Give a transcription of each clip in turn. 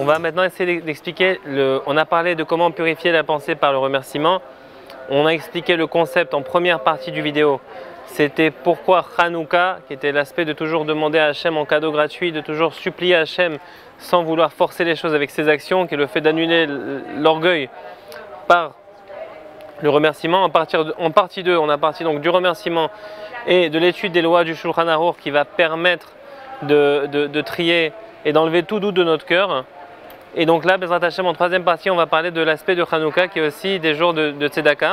va maintenant essayer d'expliquer, on a parlé de comment purifier la pensée par le remerciement. On a expliqué le concept en première partie du vidéo. C'était pourquoi Hanouka, qui était l'aspect de toujours demander à Hachem en cadeau gratuit, de toujours supplier Hachem sans vouloir forcer les choses avec ses actions, qui est le fait d'annuler l'orgueil par le remerciement. En partie 2, on a parti donc du remerciement et de l'étude des lois du Shulchan Aruch qui va permettre de trier et d'enlever tout doute de notre cœur. Et donc là, Bezrat Hashem, en troisième partie, on va parler de l'aspect de Hanouka qui est aussi des jours de Tzedaka.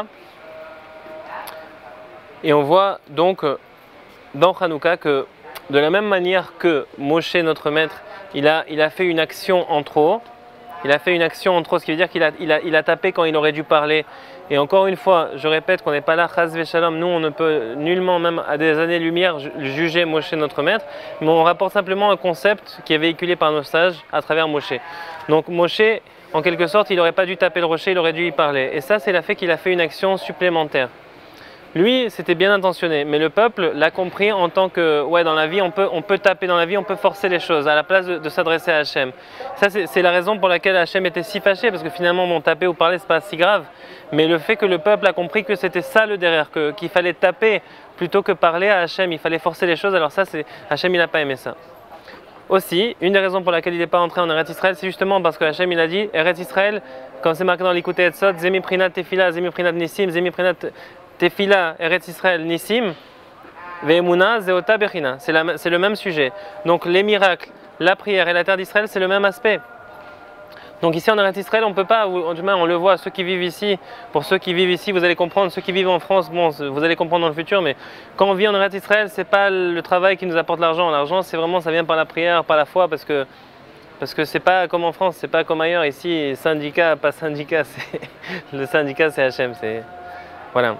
Et on voit donc dans Hanouka que de la même manière que Moshe, notre maître, il a fait une action en trop. Il a fait une action en trop, ce qui veut dire qu'il a tapé quand il aurait dû parler. Et encore une fois, je répète qu'on n'est pas là, chas v'shalom, nous on ne peut nullement, même à des années-lumière, juger Moshe notre maître, mais on rapporte simplement un concept qui est véhiculé par nos sages à travers Moshe. Donc Moshe, en quelque sorte, il n'aurait pas dû taper le rocher, il aurait dû y parler. Et ça, c'est le fait qu'il a fait une action supplémentaire. Lui, c'était bien intentionné, mais le peuple l'a compris en tant que, ouais, dans la vie, on peut taper dans la vie, on peut forcer les choses, à la place de s'adresser à Hachem. Ça, c'est la raison pour laquelle Hachem était si fâché, parce que finalement, bon, taper ou parler, c'est pas si grave. Mais le fait que le peuple a compris que c'était ça le derrière, qu'il fallait taper plutôt que parler à Hachem, il fallait forcer les choses, alors ça, Hachem, il n'a pas aimé ça. Aussi, une des raisons pour laquelle il n'est pas entré en Eretz Israël, c'est justement parce que Hachem, il a dit, Eretz Israël, comme c'est marqué dans l'Ikutei Etzot, Zemi Prinat Tefila, Zemi Prinat Nissim, Zemi Prinat Tefila, Eretz Israël, Nissim, Ve'emuna, Zeota Bechina. C'est le même sujet. Donc les miracles, la prière et la terre d'Israël, c'est le même aspect. Donc ici en Eretz Israël, on ne peut pas, on le voit, ceux qui vivent ici, pour ceux qui vivent ici, vous allez comprendre, ceux qui vivent en France, bon, vous allez comprendre dans le futur, mais quand on vit en Eretz Israël, ce n'est pas le travail qui nous apporte l'argent. L'argent, c'est vraiment, ça vient par la prière, par la foi, parce que c'est pas comme en France, c'est pas comme ailleurs. Ici, syndicat, pas syndicat, le syndicat, c'est Hachem, voilà.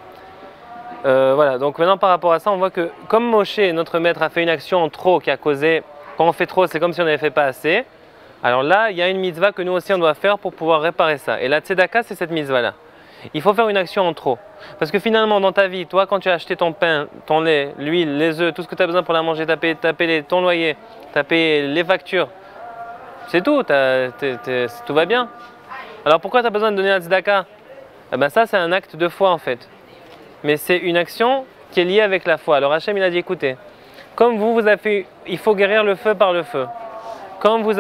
Voilà, donc maintenant par rapport à ça, on voit que comme Moshe, notre maître, a fait une action en trop qui a causé, quand on fait trop, c'est comme si on n'avait fait pas assez. Alors là, il y a une mitzvah que nous aussi on doit faire pour pouvoir réparer ça. Et la tzedaka, c'est cette mitzvah-là. Il faut faire une action en trop. Parce que finalement, dans ta vie, toi, quand tu as acheté ton pain, ton lait, l'huile, les œufs, tout ce que tu as besoin pour la manger, tu as payé ton loyer, tu as payé les factures, c'est tout, tout va bien. Alors pourquoi tu as besoin de donner la tzedaka? Eh ben ça, c'est un acte de foi en fait. Mais c'est une action qui est liée avec la foi. Alors Hachem, il a dit, écoutez, comme vous avez fait, il faut guérir le feu par le feu. Comme vous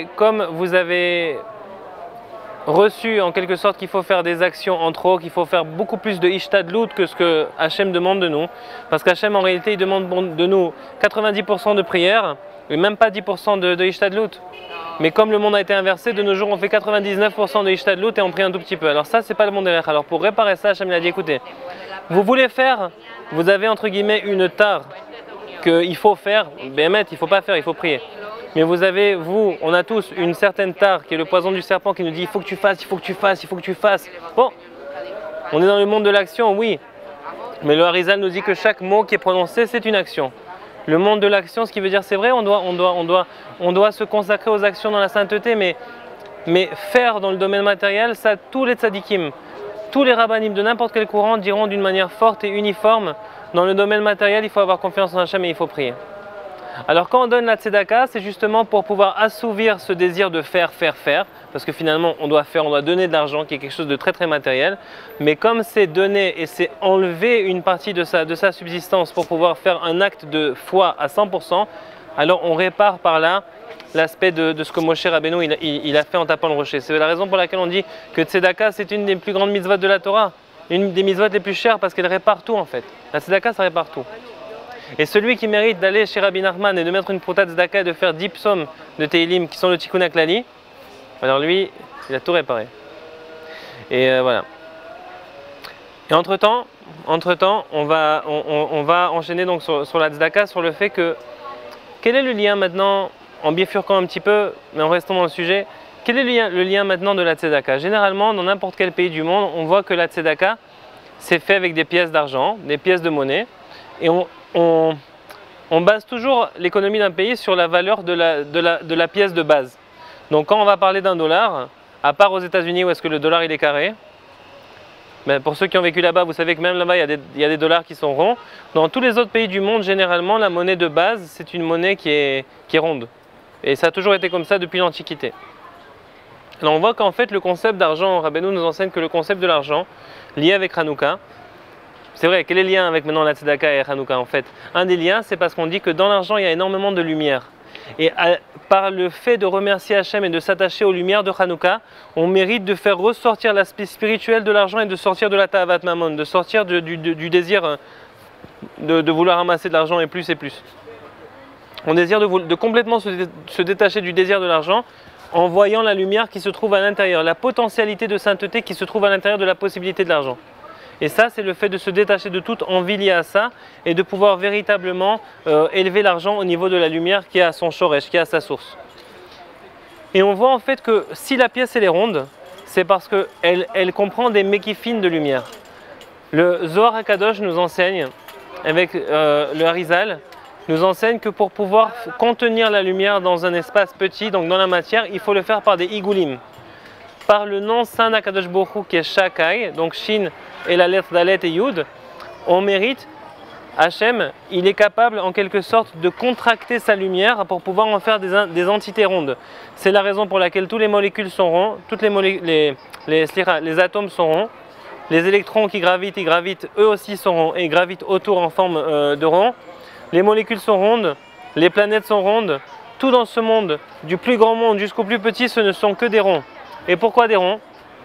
avez reçu en quelque sorte qu'il faut faire des actions en trop, qu'il faut faire beaucoup plus de ishtadlout que ce que Hachem demande de nous. Parce qu'Hachem, en réalité, il demande de nous 90% de prière, et même pas 10% de ishtadlout. Mais comme le monde a été inversé, de nos jours, on fait 99% de ishtadlout et on prie un tout petit peu. Alors ça, c'est pas le monde derrière. Alors pour réparer ça, Hachem, il a dit, écoutez, vous voulez faire, vous avez entre guillemets une tare qu'il faut faire, béhémet, il ne faut pas faire, il faut prier. Mais on a tous une certaine tare qui est le poison du serpent qui nous dit il faut que tu fasses, il faut que tu fasses, il faut que tu fasses. Bon, on est dans le monde de l'action, oui. Mais le Harizal nous dit que chaque mot qui est prononcé, c'est une action. Le monde de l'action, ce qui veut dire c'est vrai, on doit se consacrer aux actions dans la sainteté, mais faire dans le domaine matériel, ça tous les tzadikim, tous les rabbanim de n'importe quel courant diront d'une manière forte et uniforme, dans le domaine matériel, il faut avoir confiance en Hachem et il faut prier. Alors quand on donne la tzedaka, c'est justement pour pouvoir assouvir ce désir de faire, parce que finalement on doit donner de l'argent qui est quelque chose de très très matériel, mais comme c'est donner et c'est enlever une partie de sa subsistance pour pouvoir faire un acte de foi à 100%, alors on répare par là l'aspect de ce que Moshe Rabbeinu il a fait en tapant le rocher. C'est la raison pour laquelle on dit que tzedaka c'est une des plus grandes mitzvot de la Torah, une des mitzvot les plus chères parce qu'elle répare tout en fait. La tzedaka ça répare tout. Et celui qui mérite d'aller chez Rabbi Nachman et de mettre une prouta tzedaka et de faire 10 psaumes de Teilim qui sont le Tikkun HaKlali, alors lui, il a tout réparé. Et voilà. Et entre-temps, on va enchaîner donc sur la tzedaka, sur le fait que, quel est le lien maintenant, en bifurquant un petit peu, mais en restant dans le sujet, quel est le lien maintenant de la tzedaka? Généralement, dans n'importe quel pays du monde, on voit que la tzedaka, c'est fait avec des pièces d'argent, des pièces de monnaie, et on base toujours l'économie d'un pays sur la valeur de la pièce de base. Donc quand on va parler d'un dollar, à part aux États-Unis où est-ce que le dollar il est carré, mais pour ceux qui ont vécu là-bas, vous savez que même là-bas il y a des dollars qui sont ronds. Dans tous les autres pays du monde, généralement la monnaie de base c'est une monnaie qui est ronde. Et ça a toujours été comme ça depuis l'Antiquité. Alors on voit qu'en fait le concept d'argent, Rabbeinu nous enseigne que le concept de l'argent, lié avec Hanouka, c'est vrai, quel est le lien avec maintenant la Tzedaka et Hanouka en fait? Un des liens, c'est parce qu'on dit que dans l'argent, il y a énormément de lumière. Et par le fait de remercier Hachem et de s'attacher aux lumières de Hanouka, on mérite de faire ressortir l'aspect spirituel de l'argent et de sortir de la Ta'avat Mammon, de sortir du désir de vouloir amasser de l'argent et plus et plus. On désire de complètement se détacher du désir de l'argent en voyant la lumière qui se trouve à l'intérieur, la potentialité de sainteté qui se trouve à l'intérieur de la possibilité de l'argent. Et ça, c'est le fait de se détacher de toute envie liée à ça et de pouvoir véritablement élever l'argent au niveau de la lumière qui est à son shoresh, qui est à sa source. Et on voit en fait que si la pièce elle est ronde, c'est parce qu'elle comprend des mekifines de lumière. Le Zohar HaKadosh nous enseigne, avec le Harizal, nous enseigne que pour pouvoir contenir la lumière dans un espace petit, donc dans la matière, il faut le faire par des igoulim. Par le nom saint d'Akadosh Baruch Hu qui est Shakai, donc Shin et la lettre Dalet et Yud, on mérite, Hachem, il est capable en quelque sorte de contracter sa lumière pour pouvoir en faire des entités rondes. C'est la raison pour laquelle toutes les molécules sont rondes, les atomes sont ronds, les électrons qui gravitent, ils gravitent eux aussi sont ronds et gravitent autour en forme de rond. Les molécules sont rondes, les planètes sont rondes, tout dans ce monde, du plus grand monde jusqu'au plus petit, ce ne sont que des ronds. Et pourquoi des ronds?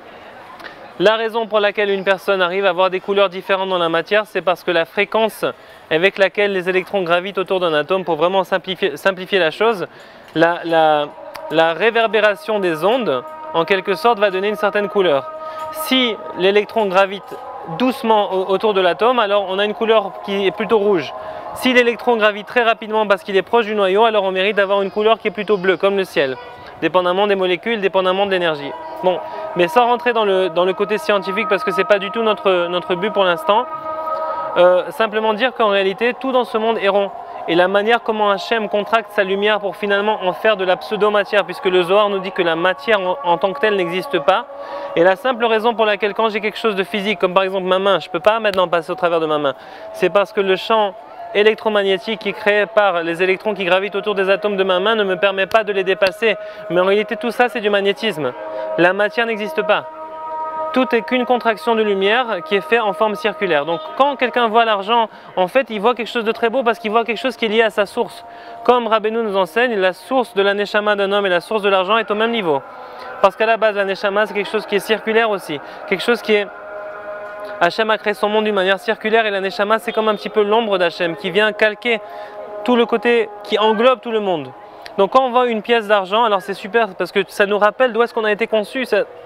La raison pour laquelle une personne arrive à avoir des couleurs différentes dans la matière, c'est parce que la fréquence avec laquelle les électrons gravitent autour d'un atome, pour vraiment simplifier la chose, la réverbération des ondes, en quelque sorte, va donner une certaine couleur. Si l'électron gravite doucement autour de l'atome, alors on a une couleur qui est plutôt rouge. Si l'électron gravite très rapidement parce qu'il est proche du noyau, alors on mérite d'avoir une couleur qui est plutôt bleue, comme le ciel, dépendamment des molécules, dépendamment de l'énergie. Bon, mais sans rentrer dans le côté scientifique, parce que ce n'est pas du tout notre but pour l'instant, simplement dire qu'en réalité, tout dans ce monde est rond. Et la manière comment Hachem contracte sa lumière pour finalement en faire de la pseudo-matière, puisque le Zohar nous dit que la matière en tant que telle n'existe pas. Et la simple raison pour laquelle quand j'ai quelque chose de physique, comme par exemple ma main, je ne peux pas maintenant passer au travers de ma main, c'est parce que le champ électromagnétique qui est créé par les électrons qui gravitent autour des atomes de ma main ne me permet pas de les dépasser. Mais en réalité tout ça c'est du magnétisme. La matière n'existe pas. Tout est qu'une contraction de lumière qui est fait en forme circulaire. Donc quand quelqu'un voit l'argent, en fait il voit quelque chose de très beau parce qu'il voit quelque chose qui est lié à sa source. Comme Rabbeinu nous enseigne, la source de la neshama d'un homme et la source de l'argent est au même niveau. Parce qu'à la base la neshama c'est quelque chose qui est circulaire aussi. Quelque chose qui est... Hachem a créé son monde d'une manière circulaire et la neshama c'est comme un petit peu l'ombre d'Hachem qui vient calquer tout le côté qui englobe tout le monde. Donc quand on voit une pièce d'argent, alors c'est super parce que ça nous rappelle d'où est-ce qu'on a été conçu.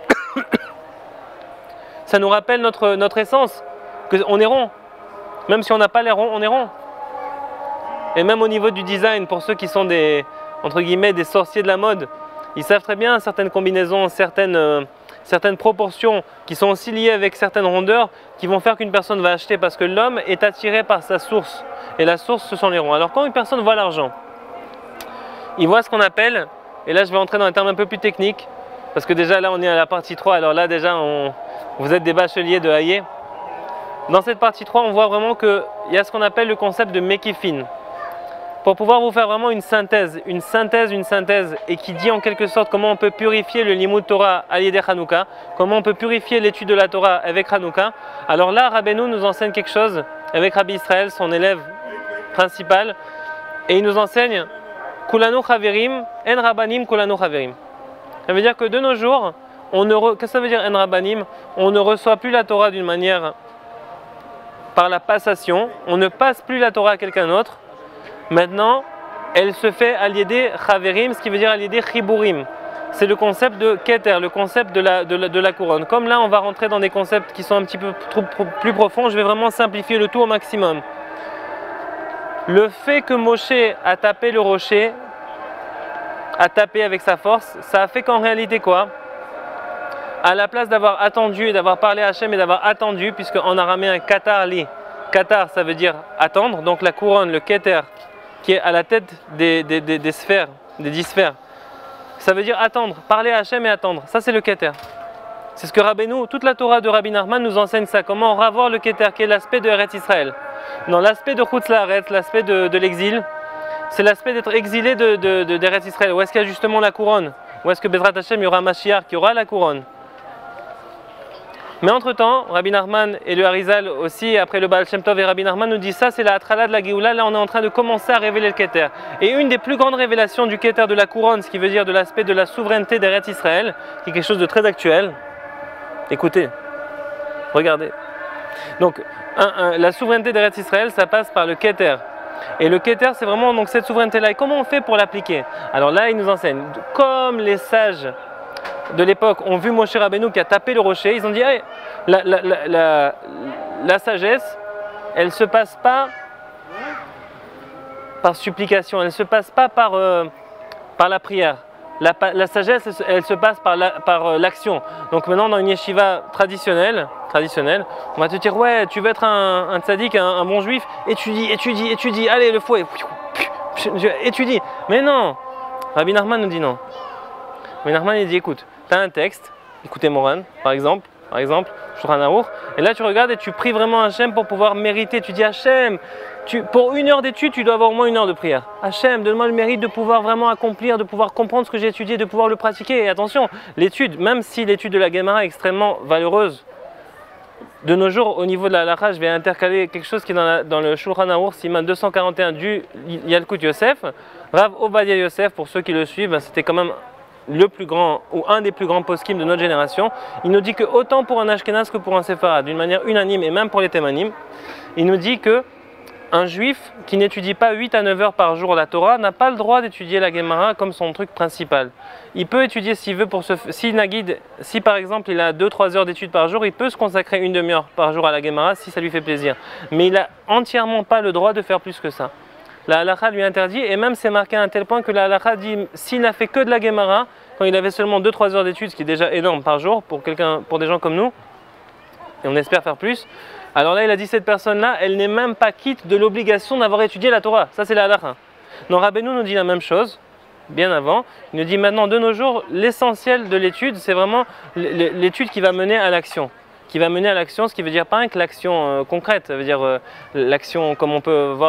Ça nous rappelle notre essence, qu'on est rond. Même si on n'a pas l'air rond, on est rond. Et même au niveau du design, pour ceux qui sont des, entre guillemets, des sorciers de la mode, ils savent très bien certaines combinaisons, certaines proportions qui sont aussi liées avec certaines rondeurs qui vont faire qu'une personne va acheter parce que l'homme est attiré par sa source. Et la source, ce sont les ronds. Alors quand une personne voit l'argent, il voit ce qu'on appelle, et là je vais entrer dans un terme un peu plus technique, parce que déjà là on est à la partie 3, alors là déjà vous êtes des bacheliers de Hayé. Dans cette partie 3, on voit vraiment qu'il y a ce qu'on appelle le concept de Mekifin. Pour pouvoir vous faire vraiment une synthèse, et qui dit en quelque sorte comment on peut purifier le Limud Torah à l'idée Hanouka, comment on peut purifier l'étude de la Torah avec Hanouka. Alors là, Rabbeinu nous enseigne quelque chose avec Rabbi Israël, son élève principal, et il nous enseigne Kulanu Chaverim, En Rabbanim Kulanu Chaverim. Ça veut dire que de nos jours, qu'est-ce que ça veut dire En Rabbanim? On ne reçoit plus la Torah d'une manière par la passation, on ne passe plus la Torah à quelqu'un d'autre. Maintenant, elle se fait à l'idée Chaverim, ce qui veut dire à l'idée Chiburim. C'est le concept de Keter, le concept de la couronne. Comme là, on va rentrer dans des concepts qui sont un petit peu plus profonds, je vais vraiment simplifier le tout au maximum. Le fait que Moshe a tapé le rocher, a tapé avec sa force, ça a fait qu'en réalité quoi? À la place d'avoir attendu et d'avoir parlé à Hachem et d'avoir attendu, puisque en araméen Katar li, Katar ça veut dire attendre, donc la couronne, le Keter, qui est à la tête des sphères, des 10 sphères, ça veut dire attendre, parler à Hachem et attendre, ça c'est le Keter. C'est ce que Rabbeinu, toute la Torah de Rabbi Nachman nous enseigne ça, comment revoir le Keter, qui est l'aspect de Eretz Israël. Dans l'aspect de Chutz La'aretz, l'aspect de l'exil, c'est l'aspect d'être exilé d'Eretz Israël, où est-ce qu'il y a justement la couronne. ou est-ce que Bezrat Hashem, il y aura Mashiach qui aura la couronne? Mais entre-temps, Rabbi Nachman et le Harizal aussi, après le Baal Shem Tov et Rabbi Nachman nous disent ça, c'est la Atrala de la Géoula, là on est en train de commencer à révéler le Keter. Et une des plus grandes révélations du Keter de la couronne, ce qui veut dire de l'aspect de la souveraineté d'Eretz Israël, qui est quelque chose de très actuel, écoutez, regardez. Donc, la souveraineté d'Eretz Israël, ça passe par le Keter. Et le Keter, c'est vraiment donc cette souveraineté-là. Et comment on fait pour l'appliquer? Alors là, il nous enseigne, comme les sages de l'époque ont vu Moshe Rabbeinu qui a tapé le rocher, ils ont dit hey, la sagesse, elle ne se passe pas par supplication, elle ne se passe pas par la prière. La sagesse, elle se passe par l'action. Donc maintenant, dans une yeshiva traditionnelle, on va te dire ouais, tu veux être un tzaddik, un bon juif, étudie, allez le fouet, étudie. Mais non, Rabbi Nachman nous dit non. Rabbi Nachman il dit écoute, tu as un texte, écoutez Moran, par exemple, Shulchan Aruch, et là tu regardes et tu pries vraiment Hachem pour pouvoir mériter. Tu dis Hachem, pour 1 heure d'étude, tu dois avoir au moins 1 heure de prière. Hachem, donne-moi le mérite de pouvoir vraiment accomplir, de pouvoir comprendre ce que j'ai étudié, de pouvoir le pratiquer. Et attention, l'étude, même si l'étude de la Gemara est extrêmement valeureuse, de nos jours, au niveau de la halakha, je vais intercaler quelque chose qui est dans le Shulchan Aruch, Siman 241 du Yalkut Yosef. Rav Ovadia Yosef, pour ceux qui le suivent, c'était quand même le plus grand ou un des plus grands poskim de notre génération. Il nous dit que autant pour un Ashkenaz que pour un Séfarade, d'une manière unanime et même pour les Témanim, il nous dit que un juif qui n'étudie pas 8 à 9 heures par jour la Torah n'a pas le droit d'étudier la Gemara comme son truc principal. Il peut étudier s'il veut, si par exemple il a 2-3 heures d'études par jour, il peut se consacrer 1 demi-heure par jour à la Gemara si ça lui fait plaisir. Mais il n'a entièrement pas le droit de faire plus que ça. La halakha lui interdit, et même c'est marqué à un tel point que la halakha dit s'il n'a fait que de la Gemara, quand il avait seulement 2-3 heures d'études, ce qui est déjà énorme par jour pour des gens comme nous, et on espère faire plus, alors là il a dit cette personne-là, elle n'est même pas quitte de l'obligation d'avoir étudié la Torah. Ça c'est la halakha. Donc Rabbeinu nous dit la même chose, bien avant. Il nous dit maintenant de nos jours, l'essentiel de l'étude, c'est vraiment l'étude qui va mener à l'action. Ce qui veut dire pas que l'action concrète, ça veut dire l'action comme on peut voir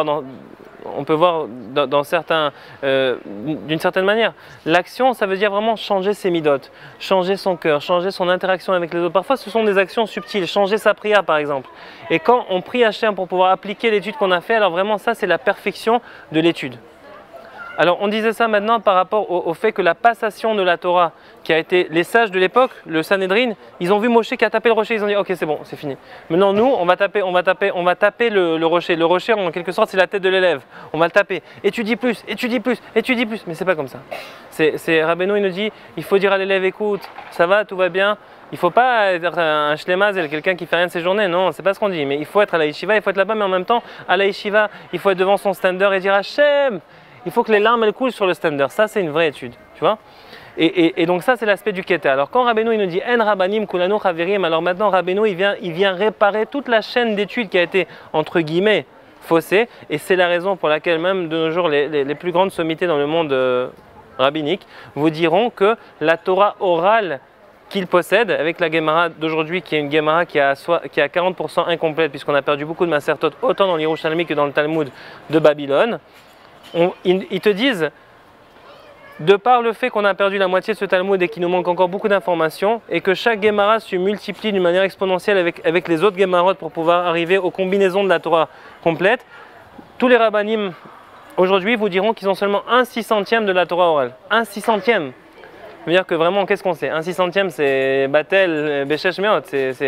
dans certains, d'une certaine manière. L'action, ça veut dire vraiment changer ses midotes, changer son cœur, changer son interaction avec les autres. Parfois, ce sont des actions subtiles, changer sa prière par exemple. Et quand on prie Hachem pour pouvoir appliquer l'étude qu'on a fait, alors vraiment ça, c'est la perfection de l'étude. Alors on disait ça maintenant par rapport au fait que la passation de la Torah, qui a été les sages de l'époque, le Sanhedrin, ils ont vu Moshe qui a tapé le rocher, ils ont dit ok c'est bon, c'est fini. Maintenant nous, on va taper le rocher. Le rocher en quelque sorte c'est la tête de l'élève. On va le taper. Étudie plus. Mais c'est pas comme ça. Rabbeinu il nous dit, il faut dire à l'élève écoute, ça va, tout va bien. Il ne faut pas être un shlemaz, quelqu'un qui fait rien de ses journées, non, c'est pas ce qu'on dit. Mais il faut être à la yeshiva, il faut être là-bas, mais en même temps, à la yeshiva, il faut être devant son stander et dire Hachem. Il faut que les larmes elles coulent sur le stander. Ça, c'est une vraie étude, tu vois. Et donc ça, c'est l'aspect du Keter. Alors quand Rabbeinu il nous dit En Rabbanim Kulanu Chaverim, alors maintenant Rabbeinu il vient réparer toute la chaîne d'études qui a été entre guillemets faussée. Et c'est la raison pour laquelle même de nos jours les plus grandes sommités dans le monde rabbinique vous diront que la Torah orale qu'il possède, avec la Gemara d'aujourd'hui, qui est une Gemara qui a 40% incomplète, puisqu'on a perdu beaucoup de Masertot, autant dans l'Yerushalmi que dans le Talmud de Babylone. Ils te disent, de par le fait qu'on a perdu la moitié de ce Talmud et qu'il nous manque encore beaucoup d'informations, et que chaque Gemara se multiplie d'une manière exponentielle avec les autres Gemarot pour pouvoir arriver aux combinaisons de la Torah complète, tous les Rabbanim aujourd'hui vous diront qu'ils ont seulement 1/600 de la Torah orale. 1/600. Ça veut dire que vraiment, qu'est-ce qu'on sait? 1/600 c'est Batel, Beshesh Meot,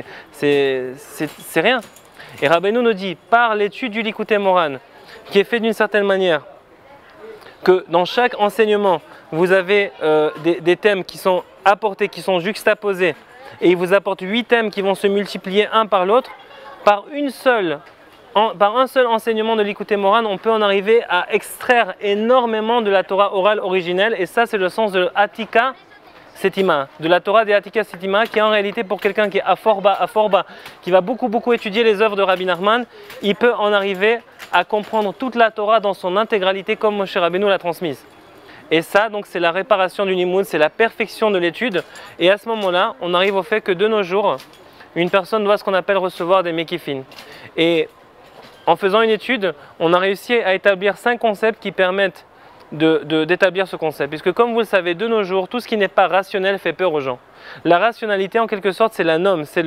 c'est rien. Et Rabbeinu nous dit, par l'étude du Likutei Moran, qui est fait d'une certaine manière, que dans chaque enseignement, vous avez des thèmes qui sont apportés, qui sont juxtaposés, et il vous apporte 8 thèmes qui vont se multiplier un par l'autre, par un seul enseignement de l'Likutei Moran, on peut en arriver à extraire énormément de la Torah orale originelle, et ça c'est le sens de Atika Setima, de la Torah des Atika Setima, qui est en réalité pour quelqu'un qui est à fort bas, qui va beaucoup étudier les œuvres de Rabbi Nachman, il peut en arriver à comprendre toute la Torah dans son intégralité comme Moshe Rabbeinu l'a transmise. Et ça, donc, c'est la réparation du Limoud, c'est la perfection de l'étude. Et à ce moment-là, on arrive au fait que de nos jours, une personne doit ce qu'on appelle recevoir des mekifin. Et en faisant une étude, on a réussi à établir 5 concepts qui permettent d'établir ce concept. Puisque comme vous le savez, de nos jours, tout ce qui n'est pas rationnel fait peur aux gens. La rationalité, en quelque sorte, c'est la norme, c'est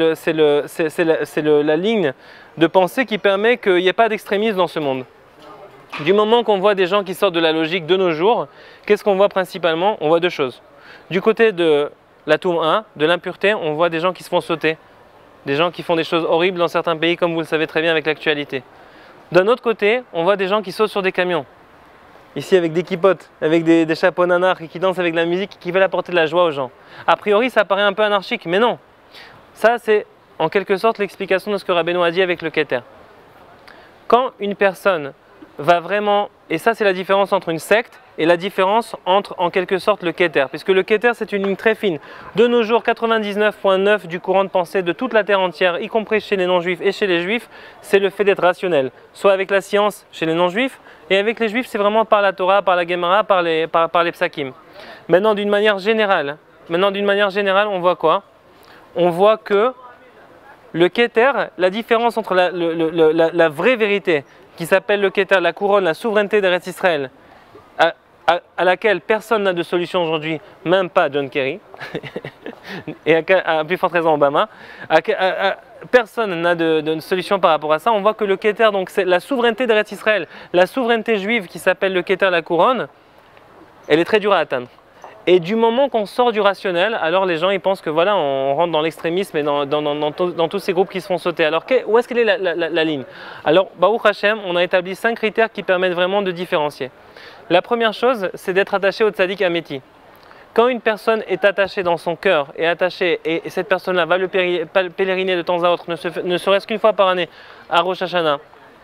la ligne de pensée qui permet qu'il n'y ait pas d'extrémisme dans ce monde. Du moment qu'on voit des gens qui sortent de la logique de nos jours, qu'est-ce qu'on voit principalement? On voit deux choses. Du côté de la Touma, de l'impureté, on voit des gens qui se font sauter. Des gens qui font des choses horribles dans certains pays, comme vous le savez très bien avec l'actualité. D'un autre côté, on voit des gens qui sautent sur des camions. Ici avec des kippotes, avec des chapeaux nanars et qui dansent avec de la musique, qui veulent apporter de la joie aux gens. A priori, ça paraît un peu anarchique, mais non. Ça, c'est en quelque sorte l'explication de ce que Rabbeinu a dit avec le Keter. Quand une personne va vraiment, et ça c'est la différence entre une secte et la différence entre en quelque sorte le Keter, puisque le Keter c'est une ligne très fine. De nos jours, 99,9 du courant de pensée de toute la terre entière, y compris chez les non-juifs et chez les juifs, c'est le fait d'être rationnel. Soit avec la science chez les non-juifs, et avec les juifs c'est vraiment par la Torah, par la Gemara, par les psakim. Maintenant d'une manière générale, on voit quoi? On voit que le Keter, la différence entre la vraie vérité, qui s'appelle le Keter, la couronne, la souveraineté d'Eretz Israël, à laquelle personne n'a de solution aujourd'hui, même pas John Kerry, et à plus forte raison Obama, personne n'a de solution par rapport à ça. On voit que le Keter, donc c'est la souveraineté d'Eretz Israël, la souveraineté juive qui s'appelle le Keter, la couronne, elle est très dure à atteindre. Et du moment qu'on sort du rationnel, alors les gens ils pensent que voilà, on rentre dans l'extrémisme et dans tous ces groupes qui se font sauter. Alors où est-ce qu'elle est la ligne? Alors, Baruch Hashem, on a établi 5 critères qui permettent vraiment de différencier. La première chose, c'est d'être attaché au tzaddik Ameti. Quand une personne est attachée dans son cœur, et cette personne-là va le pèleriner de temps à autre, ne serait-ce qu'une fois par année à Rosh Hashanah,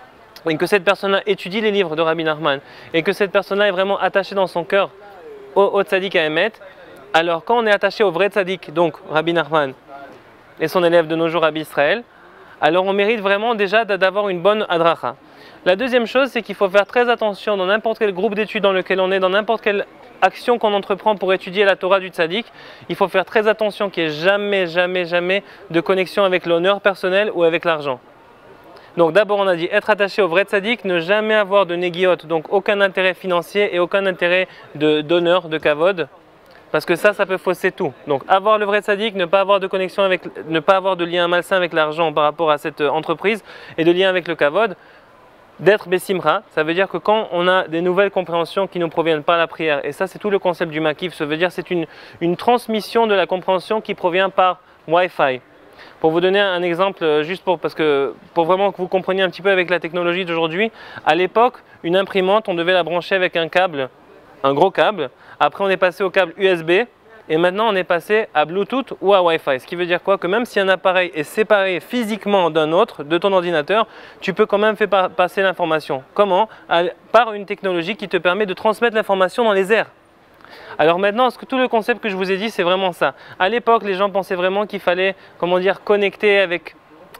et que cette personne-là étudie les livres de Rabbi Nachman, et que cette personne-là est vraiment attachée dans son cœur au tzaddik à Emet, alors quand on est attaché au vrai tzaddik, donc Rabbi Nachman et son élève de nos jours Rabbi Israël, alors on mérite vraiment déjà d'avoir une bonne adracha. La deuxième chose, c'est qu'il faut faire très attention dans n'importe quel groupe d'études dans lequel on est, dans n'importe quelle action qu'on entreprend pour étudier la Torah du tzaddik, il faut faire très attention qu'il n'y ait jamais de connexion avec l'honneur personnel ou avec l'argent. Donc d'abord on a dit être attaché au vrai tzaddik, ne jamais avoir de négiot, donc aucun intérêt financier et aucun intérêt d'honneur, de kavod, parce que ça peut fausser tout. Donc avoir le vrai tzaddik, ne pas avoir de connexion avec, ne pas avoir de lien malsain avec l'argent par rapport à cette entreprise et de lien avec le kavod. D'être besimra, ça veut dire que quand on a des nouvelles compréhensions qui ne proviennent pas de la prière, et ça c'est tout le concept du makif, ça veut dire c'est une transmission de la compréhension qui provient par Wi-Fi. Pour vous donner un exemple, juste pour vraiment que vous compreniez un petit peu avec la technologie d'aujourd'hui, à l'époque, une imprimante, on devait la brancher avec un câble, un gros câble. Après, on est passé au câble USB et maintenant, on est passé à Bluetooth ou à Wi-Fi. Ce qui veut dire quoi? Que même si un appareil est séparé physiquement d'un autre, de ton ordinateur, tu peux quand même faire passer l'information. Comment? Par une technologie qui te permet de transmettre l'information dans les airs. Alors maintenant, tout le concept que je vous ai dit, c'est vraiment ça. À l'époque, les gens pensaient vraiment qu'il fallait, comment dire, connecter avec...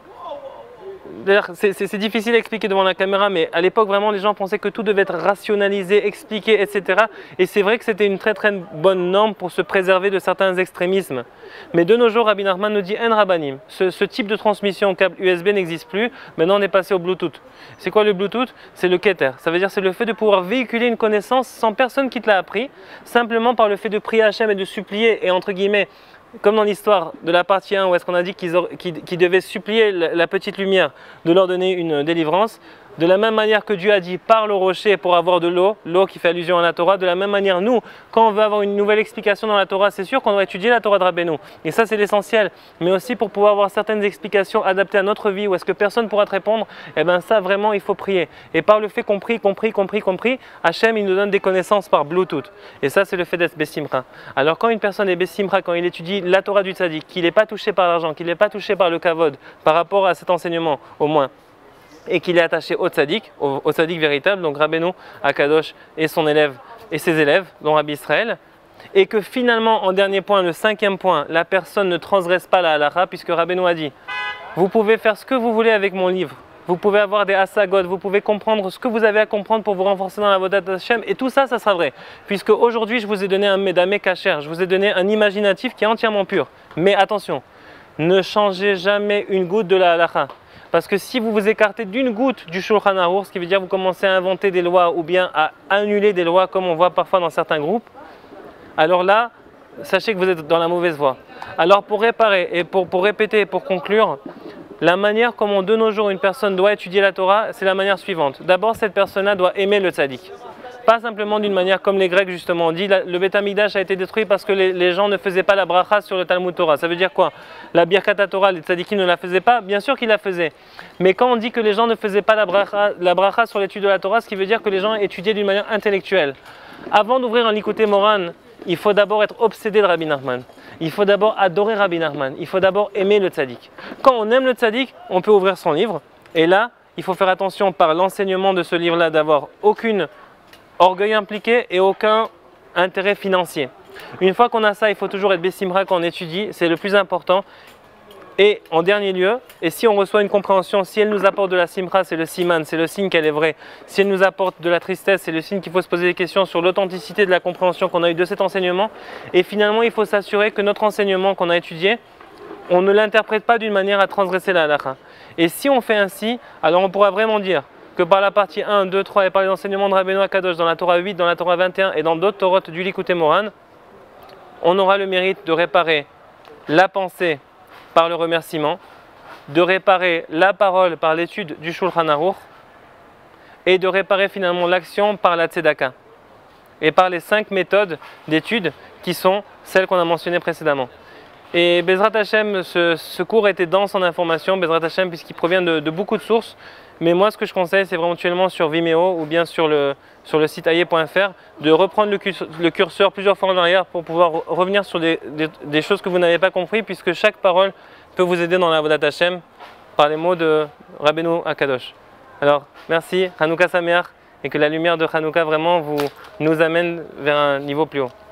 D'ailleurs, c'est difficile à expliquer devant la caméra, mais à l'époque, vraiment, les gens pensaient que tout devait être rationalisé, expliqué, etc. Et c'est vrai que c'était une très bonne norme pour se préserver de certains extrémismes. Mais de nos jours, Rabbi Nachman nous dit « En Rabbanim ». Ce type de transmission au câble USB n'existe plus. Maintenant, on est passé au Bluetooth. C'est quoi le Bluetooth? C'est le Keter. Ça veut dire c'est le fait de pouvoir véhiculer une connaissance sans personne qui te l'a appris, simplement par le fait de prier Hachem et de supplier, et entre guillemets, comme dans l'histoire de la partie 1 où est-ce qu'on a dit qu'ils devaient supplier la petite lumière de leur donner une délivrance, de la même manière que Dieu a dit parle au rocher pour avoir de l'eau, l'eau qui fait allusion à la Torah, de la même manière nous, quand on veut avoir une nouvelle explication dans la Torah, c'est sûr qu'on doit étudier la Torah de Rabbeinu, et ça c'est l'essentiel, mais aussi pour pouvoir avoir certaines explications adaptées à notre vie où est-ce que personne ne pourra te répondre, et bien ça vraiment il faut prier, et par le fait compris, Hachem il nous donne des connaissances par Bluetooth, et ça c'est le fait d'être Bessimra. Alors quand une personne est Bessimra, quand il étudie la Torah du Tzaddik, qu'il n'est pas touché par l'argent, qu'il n'est pas touché par le kavod, par rapport à cet enseignement au moins, et qu'il est attaché au tzaddik, au tzaddik véritable, donc Rabbeinu, Akadosh et son élève et ses élèves, dont Rabbi Israël, et que finalement, en dernier point, le 5e point, la personne ne transgresse pas la halakha, puisque Rabbeinu a dit vous pouvez faire ce que vous voulez avec mon livre, vous pouvez avoir des hasagot, vous pouvez comprendre ce que vous avez à comprendre pour vous renforcer dans la vodat d'Hachem, et tout ça, ça sera vrai, puisque aujourd'hui, je vous ai donné un médamé kacher, je vous ai donné un imaginatif qui est entièrement pur, mais attention, ne changez jamais une goutte de la halakha. Parce que si vous vous écartez d'une goutte du Shulchan Aruch, ce qui veut dire que vous commencez à inventer des lois ou bien à annuler des lois comme on voit parfois dans certains groupes, alors là, sachez que vous êtes dans la mauvaise voie. Alors pour réparer et pour répéter et pour conclure, la manière comment de nos jours une personne doit étudier la Torah, c'est la manière suivante. D'abord, cette personne-là doit aimer le tzaddik. Pas simplement d'une manière comme les Grecs justement ont dit, le Beth Amikdash a été détruit parce que les gens ne faisaient pas la bracha sur le Talmud Torah. Ça veut dire quoi? La Birkat Torah, les tzaddikim ne la faisaient pas? Bien sûr qu'ils la faisaient. Mais quand on dit que les gens ne faisaient pas la bracha sur l'étude de la Torah, ce qui veut dire que les gens étudiaient d'une manière intellectuelle. Avant d'ouvrir un Likutei Moran, il faut d'abord être obsédé de Rabbi Nachman. Il faut d'abord adorer Rabbi Nachman. Il faut d'abord aimer le tzaddik. Quand on aime le tzaddik, on peut ouvrir son livre. Et là, il faut faire attention par l'enseignement de ce livre-là d'avoir aucune orgueil impliqué et aucun intérêt financier. Une fois qu'on a ça, il faut toujours être bessimra quand on étudie, c'est le plus important. Et en dernier lieu, et si on reçoit une compréhension, si elle nous apporte de la simra, c'est le siman, c'est le signe qu'elle est vraie. Si elle nous apporte de la tristesse, c'est le signe qu'il faut se poser des questions sur l'authenticité de la compréhension qu'on a eue de cet enseignement. Et finalement, il faut s'assurer que notre enseignement qu'on a étudié, on ne l'interprète pas d'une manière à transgresser la halakha. Et si on fait ainsi, alors on pourra vraiment dire que par la partie 1, 2, 3 et par les enseignements de Rabbeinu Akadosh dans la Torah 8, dans la Torah 21 et dans d'autres Torot du Likutei Moran, on aura le mérite de réparer la pensée par le remerciement, de réparer la parole par l'étude du Shulchan Aruch et de réparer finalement l'action par la tzedaka et par les 5 méthodes d'étude qui sont celles qu'on a mentionnées précédemment. Et Bezrat Hashem, ce cours était dense en informations, Bezrat Hashem, puisqu'il provient de beaucoup de sources. Mais moi, ce que je conseille, c'est éventuellement sur Vimeo ou bien sur le site aye.fr de reprendre le curseur plusieurs fois en arrière pour pouvoir revenir sur des choses que vous n'avez pas compris, puisque chaque parole peut vous aider dans la Avodat Hashem par les mots de Rabbeinu Akadosh. Alors, merci, Hanouka Sameach, et que la lumière de Hanouka vraiment nous amène vers un niveau plus haut.